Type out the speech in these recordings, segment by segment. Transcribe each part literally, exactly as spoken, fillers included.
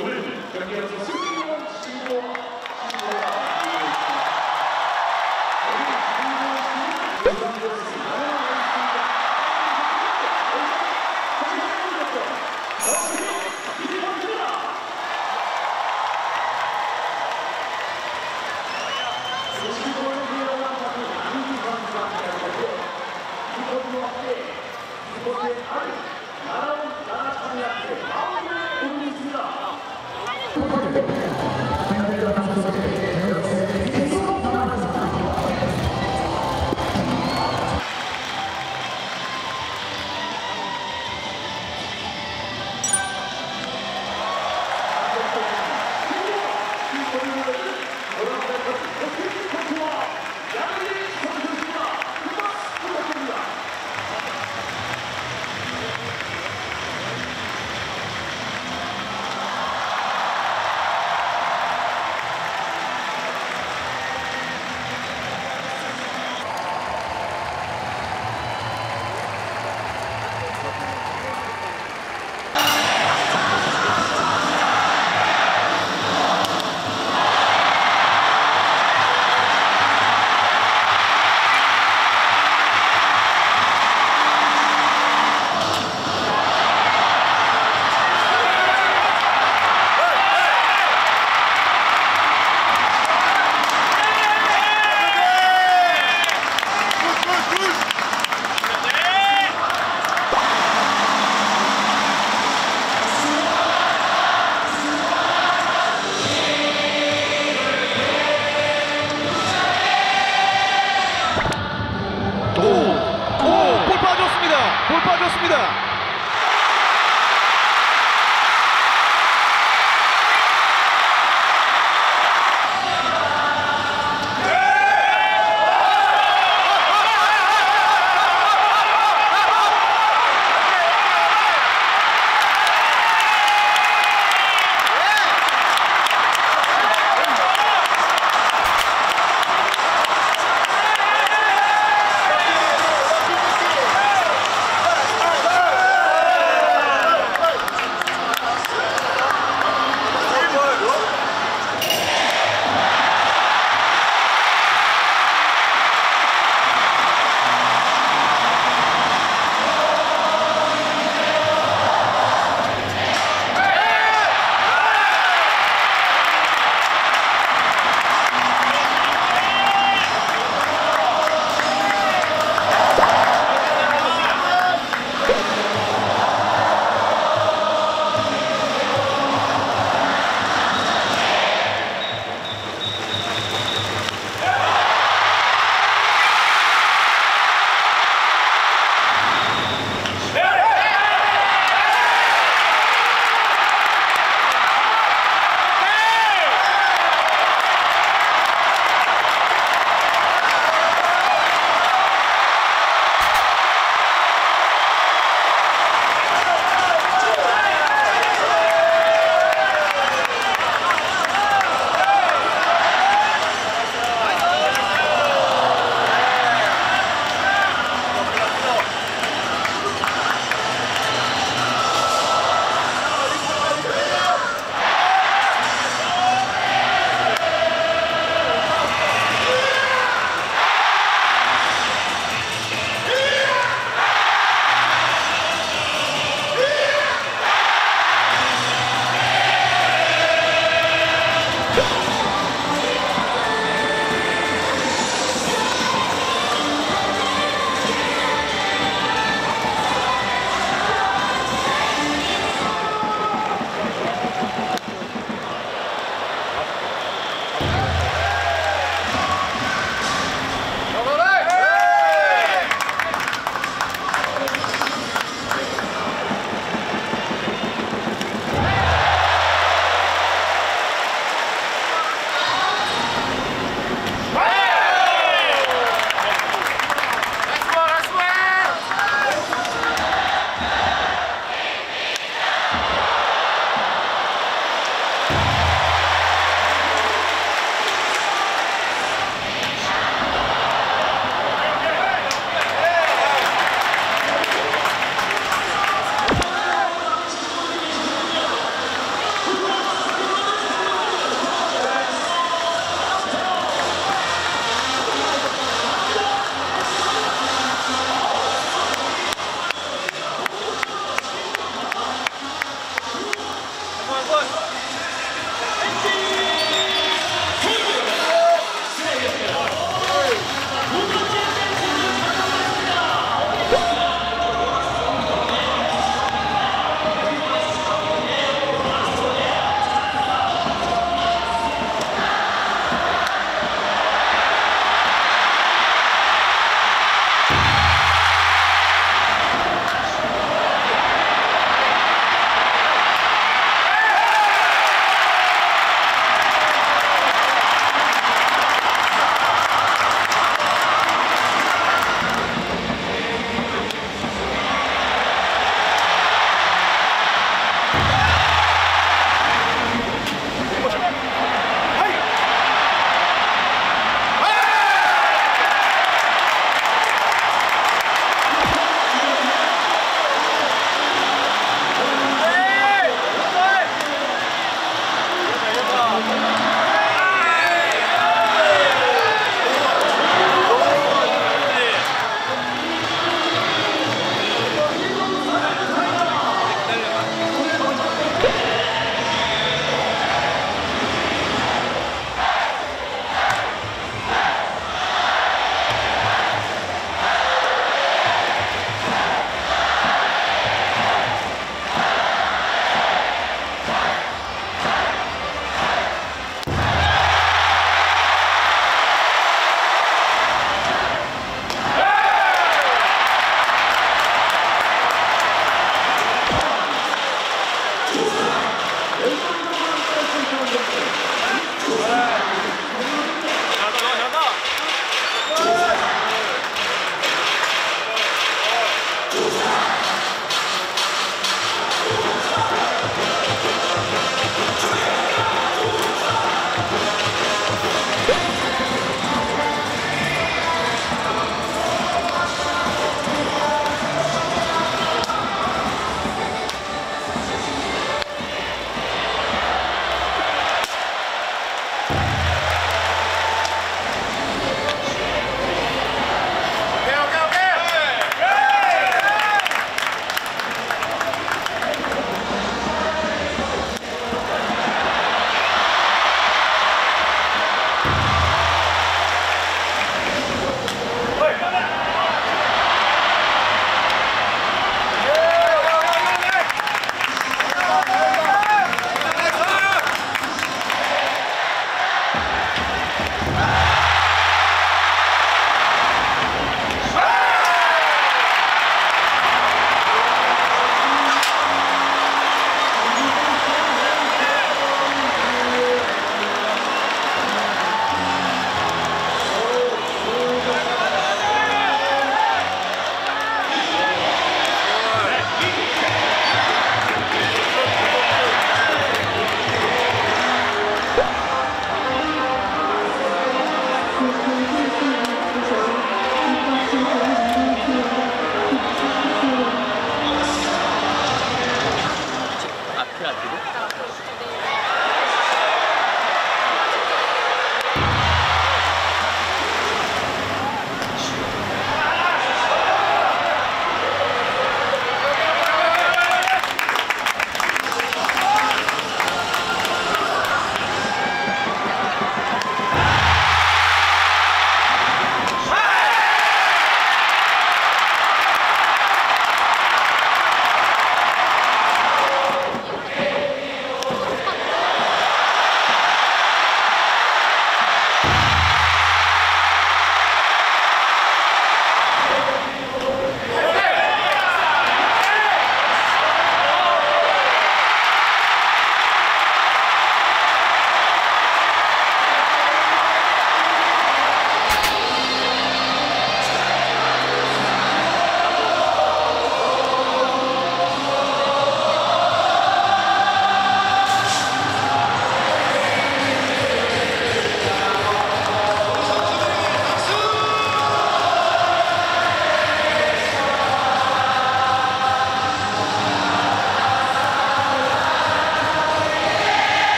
오늘 경기에서 승리원 신고 볼 빠졌습니다. 네!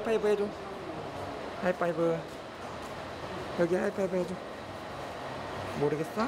하이파이브 해줘. 하이파이브. 여기 하이파이브 해줘. 모르겠어?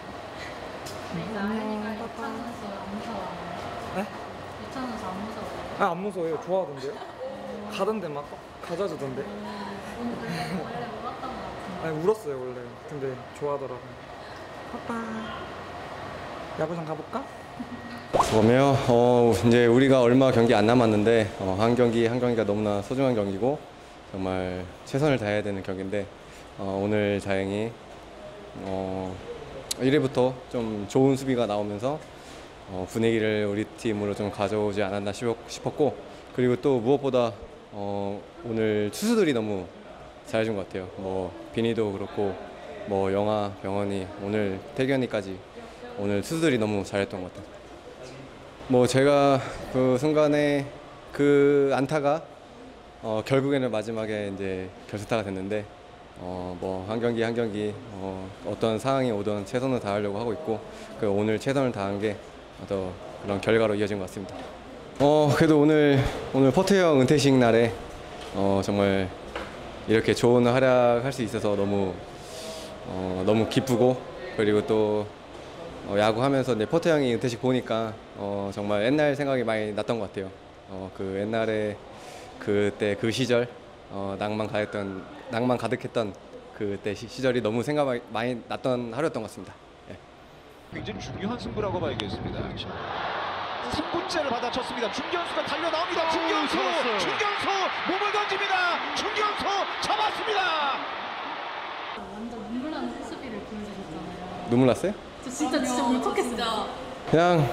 안녕. 빠빠. 네? 유치원에서 안 무서워요? 아, 안 무서워요. 좋아하던데요? 가던데 막 가져주던데. 원래 울었던 것 같은데. 아니 울었어요 원래. 근데 좋아하더라고요. 빠빠. 야구장 가볼까? 그러면 어, 이제 우리가 얼마 경기 안 남았는데 어, 한 경기 한 경기가 너무나 소중한 경기고 정말 최선을 다해야 되는 경기인데 어, 오늘 다행히 어, 일 회부터 좀 좋은 수비가 나오면서 어, 분위기를 우리 팀으로 좀 가져오지 않았나 싶었고 그리고 또 무엇보다 어, 오늘 투수들이 너무 잘해준 것 같아요. 뭐 비니도 그렇고 뭐 영아, 병원이 오늘 태견이까지 오늘 투수들이 너무 잘했던 것 같아요. 뭐 제가 그 순간에 그 안타가 어 결국에는 마지막에 이제 결승타가 됐는데 어 뭐 한 경기 한 경기 어 어떤 상황이 오든 최선을 다하려고 하고 있고 그 오늘 최선을 다한 게 더 그런 결과로 이어진 것 같습니다. 어 그래도 오늘 오늘 포트형 은퇴식 날에 어 정말 이렇게 좋은 활약할 수 있어서 너무 어 너무 기쁘고 그리고 또 어, 야구하면서 이제 포트 형이 은퇴식 보니까 어, 정말 옛날 생각이 많이 났던 것 같아요. 어, 그 옛날에 그때 그 시절 어, 낭만 가득했던 낭만 가득했던 그때 시, 시절이 너무 생각 많이 났던 하루였던 것 같습니다. 예. 굉장히 중요한 승부라고 봐야겠습니다. 삼 구째를 받아쳤습니다. 중견수가 달려 나옵니다. 중견수, 중견수 몸을 던집니다. 중견수 잡았습니다. 완전 눈물 나는 수비를 보여주셨잖아요. 눈물 났어요? 저 진짜 진짜 울컥했어요. 그냥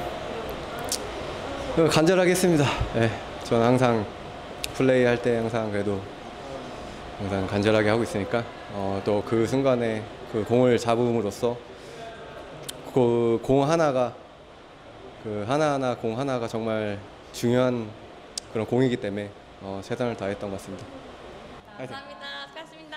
간절하게 했습니다. 예. 저는 항상 플레이 할 때 항상 그래도 항상 간절하게 하고 있으니까 어, 또 그 순간에 그 공을 잡음으로써 그 공 하나가 그 하나하나 공 하나가 정말 중요한 그런 공이기 때문에 어, 최선을 다했던 것 같습니다. 감사합니다. 수고하셨습니다.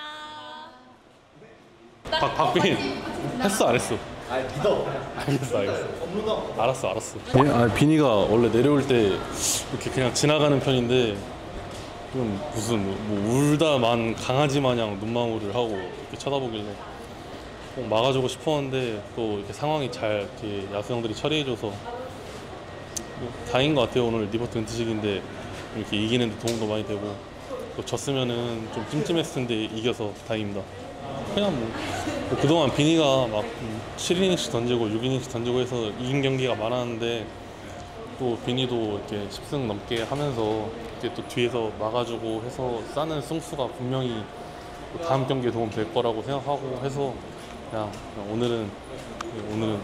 박, 박빈 했어 안 했어? 알겠어 알겠어 알았어 알았어 예? 아, 비니가 원래 내려올 때 이렇게 그냥 지나가는 편인데 좀 무슨 뭐 울다만 강아지 마냥 눈망울을 하고 이렇게 쳐다보길래 꼭 막아주고 싶었는데 또 이렇게 상황이 잘 이렇게 야수 형들이 처리해줘서 뭐 다행인 것 같아요. 오늘 리버트 은퇴식인데 이렇게 이기는데 도움도 많이 되고 또 졌으면은 좀 찜찜했을 텐데 이겨서 다행입니다. 그냥 뭐, 뭐 그동안 비니가 막 칠 이닝씩 던지고 육 이닝씩 던지고 해서 이긴 경기가 많았는데 또 비니도 이렇게 십 승 넘게 하면서 이렇게 또 뒤에서 막아주고 해서 쌓는 승수가 분명히 또 다음 경기에 도움 될 거라고 생각하고 해서 그냥, 그냥 오늘은 오늘은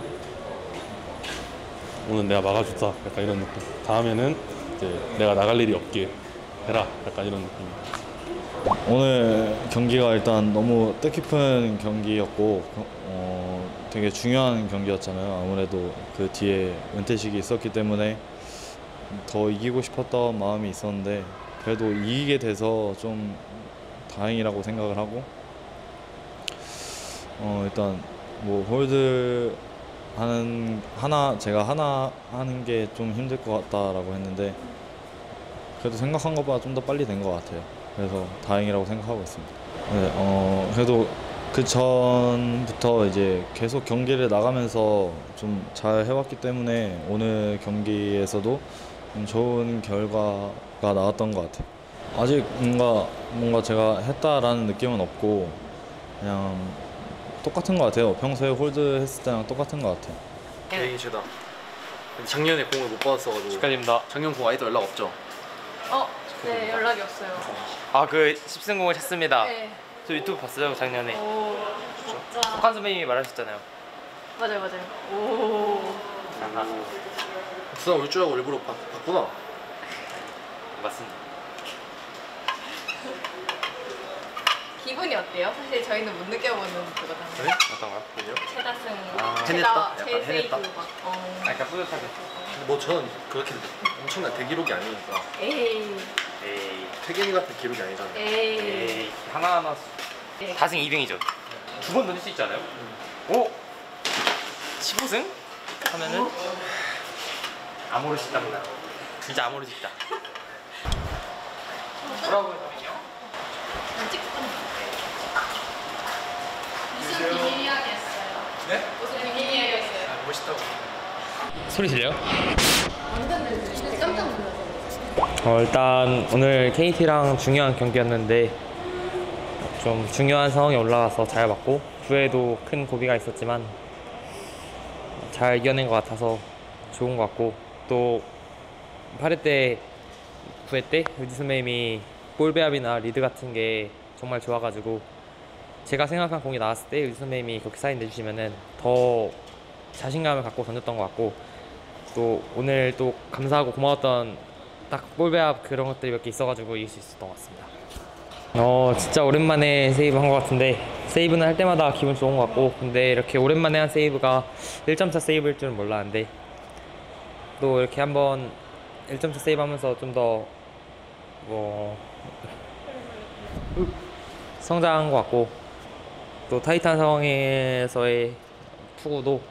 오늘 내가 막아줬다 약간 이런 느낌. 다음에는 이제 내가 나갈 일이 없게 해라 약간 이런 느낌입니다. 오늘 경기가 일단 너무 뜻깊은 경기였고 어, 되게 중요한 경기였잖아요. 아무래도 그 뒤에 은퇴식이 있었기 때문에 더 이기고 싶었던 마음이 있었는데 그래도 이기게 돼서 좀 다행이라고 생각을 하고 어, 일단 뭐 홀드 하는 하나 제가 하나 하는 게 좀 힘들 것 같다라고 했는데 그래도 생각한 것보다 좀 더 빨리 된 것 같아요. 그래서 다행이라고 생각하고 있습니다. 네, 어, 그래도 그 전부터 이제 계속 경기를 나가면서 좀 잘 해왔기 때문에 오늘 경기에서도 좀 좋은 결과가 나왔던 것 같아요. 아직 뭔가 뭔가 제가 했다라는 느낌은 없고 그냥 똑같은 것 같아요. 평소에 홀드 했을 때랑 똑같은 것 같아요. 개인이 죄다. 작년에 공을 못 받았어가지고. 축하드립니다. 작년 공 아직도 연락 없죠? 어, 네 연락이 없어요. 아, 그 십 승공을 찼습니다. 네. 저 유튜브 봤어요, 작년에. 오, 진짜. 석환 선배님이 말하셨잖아요. 맞아요, 맞아요. 오. 부산 올 줄 알고 일부러 바, 봤구나. 맞습니다. 기분이 어때요? 사실 저희는 못 느껴보는 거거든요. 네? 어떤가요? 그죠? 최다승, 아, 최다, 해냈다? 약간 최세이브 해냈다? 막. 어. 약간 뿌듯하게. 근데 뭐 저는 그렇게 엄청난 대기록이 아니니까. 에이, 에이, 태균이 같은 기록이 아니잖아요. 에이. 에이, 하나하나. 네. 다승 이 등이죠. 두 번 던질 수 있잖아요. 오! 십오 승? 하면은 아모르 싶답니다. 진짜 아모르 싶다. 뭐라고 했거든요? 찍던 무슨 비밀 이야기였어요? 네? 무슨 비밀 이야기였어요? 아, 멋있다고. 소리 들려요? 완전 nervous. 깜짝 놀랐어요. 어, 일단 오늘 케이티랑 중요한 경기였는데 좀 중요한 상황에 올라가서 잘 맞고 구회도 큰 고비가 있었지만 잘 이겨낸 것 같아서 좋은 것 같고, 또 팔 회 때, 구 회 때 의지 선배님이 볼 배합이나 리드 같은 게 정말 좋아가지고 제가 생각한 공이 나왔을 때 의지 선배님이 그렇게 사인 내주시면은 더 자신감을 갖고 던졌던 것 같고, 또 오늘 또 감사하고 고마웠던 딱 볼 배합 그런 것들이 몇 개 있어가지고 이길 수 있었던 것 같습니다. 어 진짜 오랜만에 세이브 한 것 같은데, 세이브는 할 때마다 기분 좋은 것 같고, 근데 이렇게 오랜만에 한 세이브가 일 점 차 세이브일 줄은 몰랐는데 또 이렇게 한번 일 점 차 세이브 하면서 좀 더 뭐 성장한 것 같고, 또 타이트한 상황에서의 투구도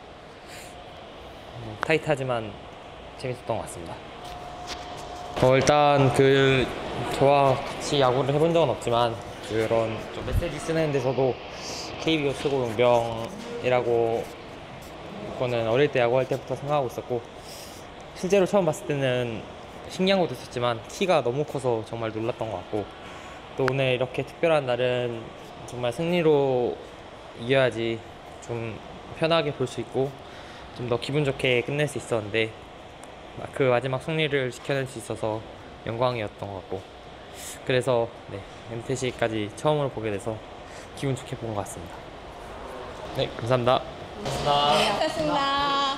타이트하지만 재밌었던 것 같습니다. 어 일단 그 저와 같이 야구를 해본 적은 없지만 그런 좀 메시지 쓰는 데서도 케이비오 최고 용병이라고 그거는 어릴 때 야구할 때부터 생각하고 있었고, 실제로 처음 봤을 때는 신기한 것도 있었지만 키가 너무 커서 정말 놀랐던 것 같고, 또 오늘 이렇게 특별한 날은 정말 승리로 이겨야지 좀 편하게 볼 수 있고 좀 더 기분 좋게 끝낼 수 있었는데, 그 마지막 승리를 지켜낼 수 있어서 영광이었던 것 같고, 그래서 네, 엠티씨까지 처음으로 보게 돼서 기분 좋게 본 것 같습니다. 네, 감사합니다. 감사합니다. 고맙습니다.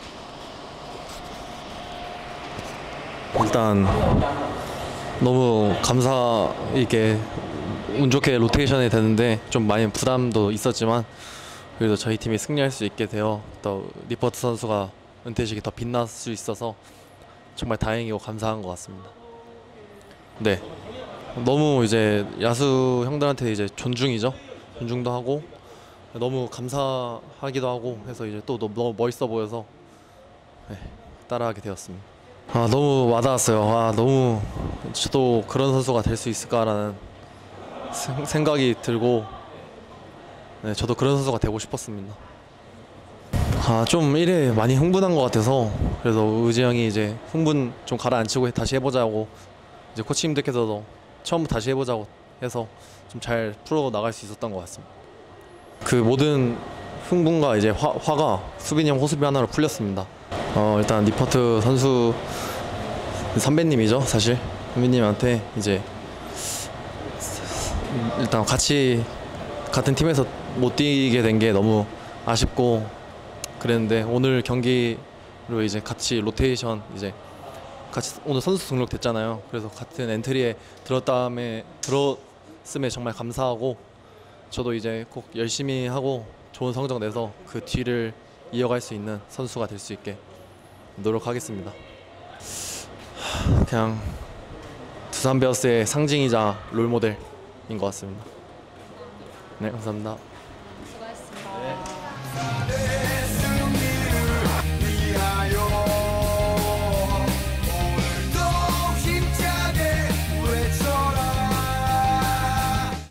일단 너무 감사 있게 운 좋게 로테이션이 되는데 좀 많이 부담도 있었지만 그래도 저희 팀이 승리할 수 있게 되어 또 리포트 선수가 은퇴식이 더 빛날 수 있어서 정말 다행이고 감사한 것 같습니다. 네, 너무 이제 야수 형들한테 이제 존중이죠. 존중도 하고 너무 감사하기도 하고 해서 이제 또 너무 멋있어 보여서 네, 따라하게 되었습니다. 아 너무 와닿았어요. 아 너무 저도 그런 선수가 될 수 있을까라는 생각이 들고, 네, 저도 그런 선수가 되고 싶었습니다. 아 좀 일 회 많이 흥분한 것 같아서 그래서 의지 형이 이제 흥분 좀 가라앉히고 다시 해보자고, 이제 코치님들께서도 처음부터 다시 해보자고 해서 좀 잘 풀어 나갈 수 있었던 것 같습니다. 그 모든 흥분과 이제 화, 화가 수빈이 형 호수비 하나로 풀렸습니다. 어 일단 리포트 선수 선배님이죠. 사실 선배님한테 이제 일단 같이 같은 팀에서 못 뛰게 된 게 너무 아쉽고 그랬는데, 오늘 경기로 이제 같이 로테이션 이제 같이 오늘 선수 등록됐잖아요. 그래서 같은 엔트리에 들었다음에 들었음에 정말 감사하고, 저도 이제 꼭 열심히 하고 좋은 성적 내서 그 뒤를 이어갈 수 있는 선수가 될 수 있게 노력하겠습니다. 그냥 두산 베어스의 상징이자 롤모델인 것 같습니다. 네, 감사합니다. 수고하셨습니다. 네.